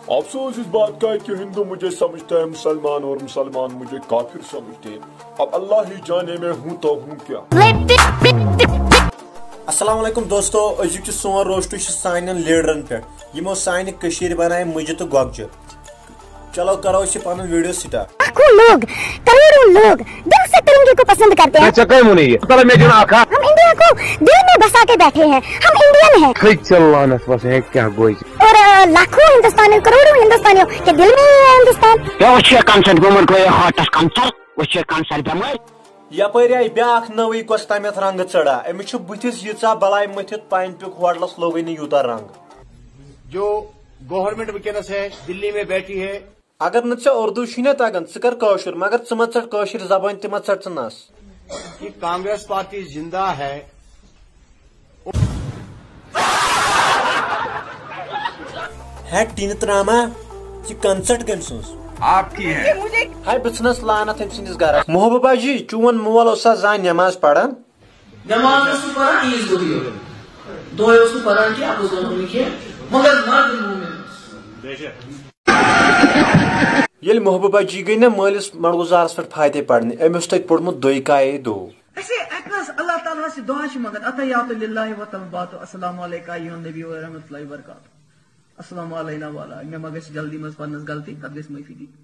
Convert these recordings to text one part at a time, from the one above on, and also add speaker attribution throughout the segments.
Speaker 1: अफसोस इस बात का है कि हिंदू मुझे समझता है मुसलमान और मुसलमान मुझे काफिर समझते हैं। अब अल्लाह ही जाने मैं हूँ तो हूँ क्या।
Speaker 2: अस्सलाम वालेकुम दोस्तों, अजुक सोन रोस्ट सान लीडरन पे यमो सान बनाए मुझे तो गगज। चलो करो पन वीडियो स्टार्ट।
Speaker 3: लाखों लोग, करोड़ों लोग दिल से तिरंगे को पसंद करते हैं। हम इंडिया को दिल में बसा के बैठे हैं, हम इंडियन हैं।
Speaker 4: क्या
Speaker 3: और लाखों हिंदुस्तानियों, करोड़ों हिंदुस्तानियों के दिल में ही है हिंदुस्तान।
Speaker 2: यपर आई ब्या नवी कस तम रंग चढ़ा अमिस बुथिस यीचा बलाई मथित पाइन पिक होटलस लोग यूता रंग।
Speaker 5: जो गवर्नमेंट वनकस है दिल्ली में बैठी है,
Speaker 2: अगर न उर्दू छे तगन कर कौशर मगर च मत कौशर जबान ते मत नस
Speaker 5: कि कांग्रेस पार्टी जिंदा है।
Speaker 2: टीन त्रामा कंसर्ट कम सुस
Speaker 5: आपकी है
Speaker 2: हाय बिचनस लानत हम सिंदिस घर। मोहबूबा जी चून मोल जान नमाज पढ़ान
Speaker 6: नमाज पढ़ान ईज गुदियो दो पढ़ान कि आप मगर
Speaker 2: ये मोहबूबा जी गई ना मालिस मड़गुजारस पे फायदे पढ़ने अमिस तक पोर्मुत दोई काये दो
Speaker 6: अल्लाह ताला से दुआ मंगन अतयात लिल्लाहि व तलबात अस्सलाम अलैका अय्युहन नबी व रहमतुल्लाहि व बरकातहू अस्सलाम अलैना वाला मैं मगर जल्दी मस पन्नस गलती तब गस माफी दी।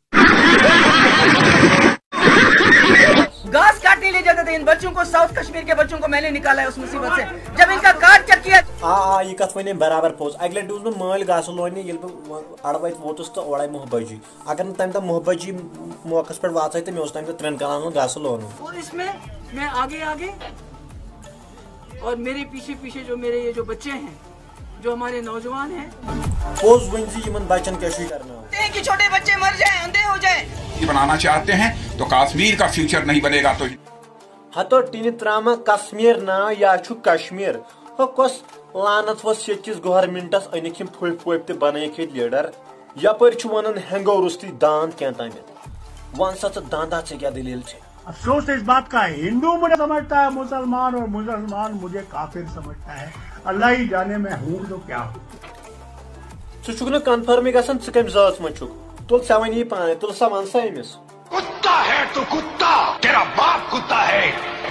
Speaker 6: घास काटने ले जाते थे इन बच्चों को, साउथ कश्मीर के बच्चों को मैंने निकाला है उस मुसीबत से जब इनका काट चेक किया।
Speaker 2: ये कथ वन बराबर पोज अगले लटि उस माल घास लोने ये अड़वत वोतुस तो ओड़ाई मोहब्बा जी अगर न तम मोहब्बा जी मौकस पे वाच तो मे तम त्रेन कनान घास लोन।
Speaker 6: और इसमें मैं आगे आगे और मेरे पीछे पीछे जो मेरे ये जो बच्चे हैं, जो हमारे नौजवान हैं,
Speaker 2: पोज वन जी मन बच्चन कैसे करना
Speaker 6: कि छोटे बच्चे मर जाए, अंधे हो जाए।
Speaker 7: बनाना चाहते हैं तो कश्मीर का फ्यूचर नहीं बनेगा। तो
Speaker 2: हतो टीन त्रामा कश्मीर ना या छु कश्मीर हो कस लानत वस यकिस गवर्नमेंटस अनिक फुल पोप बनाइक लीडर यपर छु वनन हेंगो रुस्ती दान क्या तमित वन सच दांदा से क्या दलील छे।
Speaker 8: अफसोस इस बात का है हिंदू मुझे समझता है मुसलमान और मुसलमान मुझे काफिर समझता है। अल्लाह ही जाने मैं हूँ तो क्या हूँ।
Speaker 2: चुक न कन्फर्म गसन कम जात मन चुक तुल सवन ये पाने तुल समान सा अमिस
Speaker 5: कुत्ता है तो कुत्ता, तेरा बाप कुत्ता है।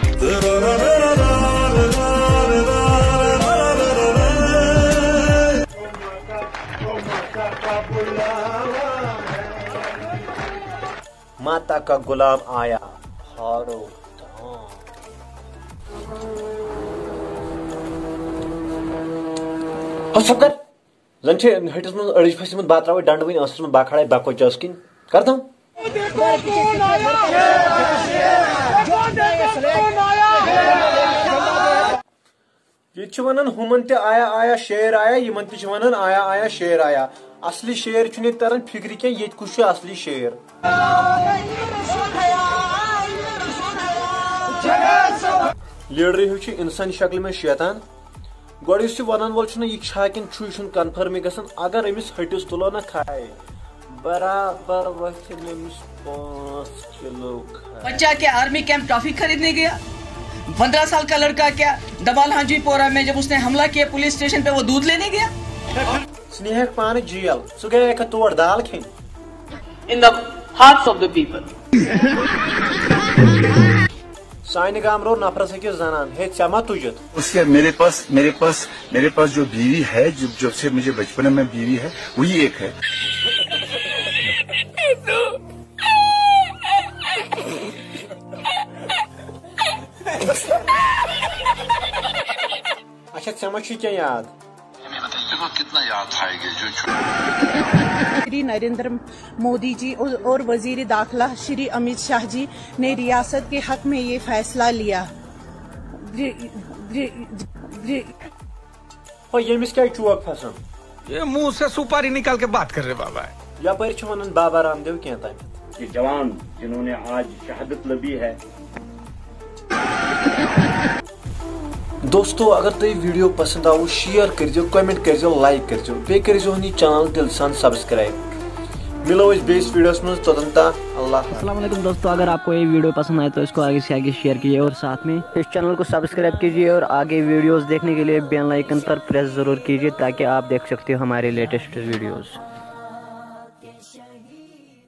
Speaker 2: माता का गुलाम आया हारो सकर जन हटिस मन अड़ज फस बात त्रावे डंड वन असस मन बाखड़ा बाको चस्किन करता हूं। ये वन हुमन ते आया आया शेर आया यमन ते वन आया आया शेर आया। असली शेर चुने तरन फिक्र क्या ये कुछ असली शेर। लीडर हूँ इंसान शक्ल में शैतान गोड़ वन वोल यह कन्फर्म गसन अगर अमिस हटिस तुलो न खाए बराबर वथिन 5 किलो।
Speaker 6: बच्चा क्या आर्मी कैंप टॉफी खरीदने गया? 15 साल का लड़का क्या दबाल हाजी पोरा में जब उसने हमला किया पुलिस स्टेशन पे वो दूध लेने गया?
Speaker 2: स्नेह पान जेल सह गए तोड़ दाल खेन
Speaker 6: in the hearts of the people.
Speaker 2: सान गामरो नफरस हकिस जनान हे चमा तुजत
Speaker 9: उसके मेरे पास जो बीवी है जब से मुझे बचपन में बीवी है वही एक है।
Speaker 2: अच्छा चमा क्या याद
Speaker 7: कितना याद आएगी जो
Speaker 10: श्री नरेंद्र मोदी जी और वजीर दाखिला श्री अमित शाह जी ने रियासत के हक में ये फैसला लिया।
Speaker 2: यमिस क्या चौक फसन
Speaker 4: ये मुंह से सुपारी निकाल के बात कर रहे बाबा।
Speaker 2: यपर वन बाबा रामदेव क्या तमित
Speaker 11: ये जवान जिन्होंने आज शहादत लबी है।
Speaker 2: दोस्तों अगर तुम वीडियो पसंद आओ शेयर कर कमेंट कर लाइक कर चैनल दिल सान सब्सक्राइब। मिलो इस बेस वीडियोस में तदंता अल्लाह।
Speaker 12: अस्सलाम वालेकुम दोस्तों, अगर आपको ये वीडियो पसंद आए तो इसको आगे से आगे शेयर कीजिए और साथ में इस चैनल को सब्सक्राइब कीजिए और आगे वीडियोस देखने के लिए बेल आइकन पर प्रेस ज़रूर कीजिए ताकि आप देख सकते हो हमारे लेटेस्ट वीडियोस।
Speaker 13: شہید